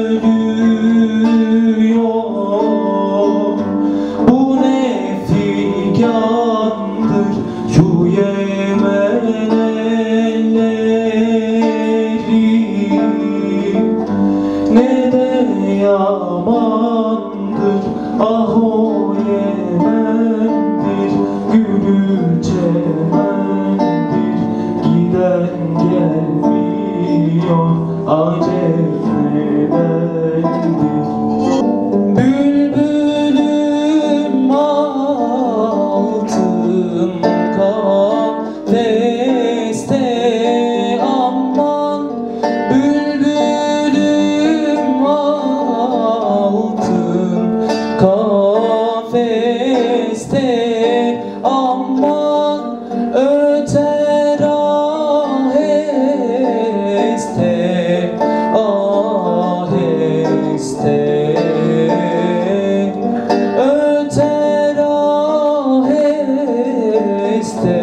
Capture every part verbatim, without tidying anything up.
ölüyor. Bu ne figandır şu Yemen elleri, ne de yamandır ah o Yemen'dir, gülü çemendir, giden gelmiyor acep nedendir. Bülbülüm altın kafeste aman, bülbülüm altın kafeste aman, öter aheste aheste, öter aheste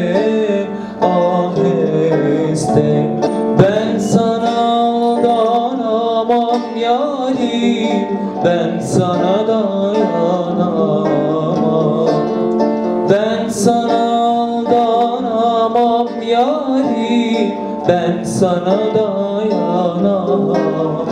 aheste. Ben sana dayanamam yarim, ben sana dayanamam, ben sana dayanamam yarim, ben sana dayanamam.